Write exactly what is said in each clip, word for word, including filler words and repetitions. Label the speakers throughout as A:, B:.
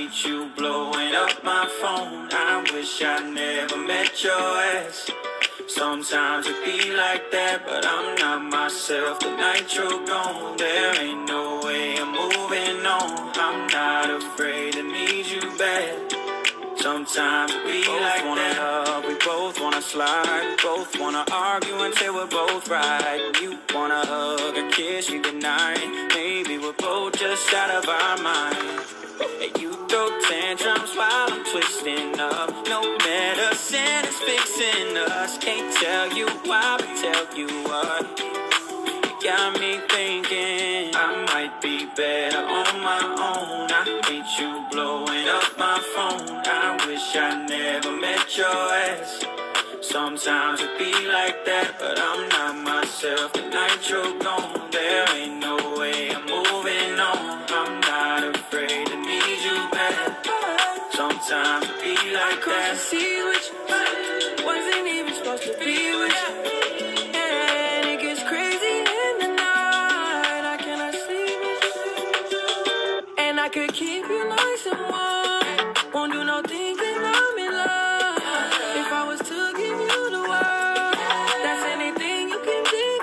A: hate you blowing up my phone. I wish I never met your ass. Sometimes it be like that, but I'm not myself the night you're gone. There ain't no way I'm moving on. I'm not afraid to need you back. Sometimes it be like that. Love, we both wanna slide, we both wanna argue until we're both right. You wanna hug or kiss me goodnight. Maybe we're both just out of our mind. And you throw tantrums while I'm twisting up. No medicine is fixing us. Can't tell you why, but tell you what. You got me thinking I might be better on my own. I hate you blowing up my phone. I wish I never met your ass. Sometimes it be like that, but I'm not myself the night you're gone. There ain't no way I'm moving on. I'm not afraid to need you back. Sometimes it be like that.
B: See which wasn't even supposed to be with you. And it gets crazy in the night. I cannot sleep with you. And I could keep you nice and warm. Won't do no thinking I'm in love. If I was to give you the world, that's anything you can think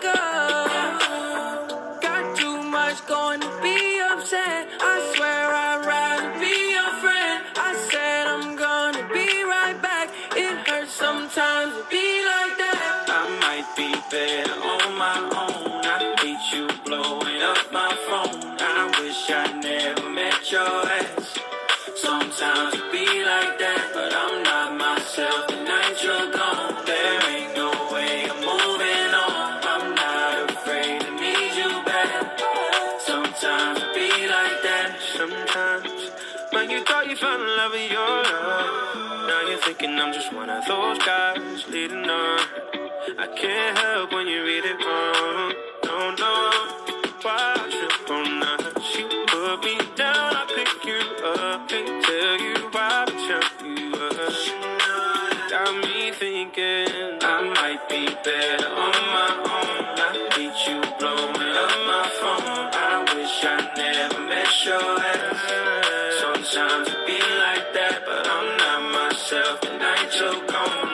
B: of. Got too much going to be upset. I swear I'd rather be your friend. I said I'm gonna be right back. It hurts sometimes to be like that.
A: I might be better on my own. I hate you blowing up my phone. I wish I never met your ass. Sometimes it be like that, but I'm not myself the night you're gone. There ain't no way I'm moving on. I'm not afraid to need you back. Sometimes it be like that.
C: Sometimes when you thought you found the love of your life, now you're thinking I'm just one of those guys leading on. I can't help when you read it wrong. Don't know why I trip on us. You put me down, I pick you up. Can't tell you why, but tell you up. Got me thinking
A: I might be better on my own. I hate you blowing up my phone. I wish I never met your ass. Sometimes it be like that, but I'm not myself the night you're gone.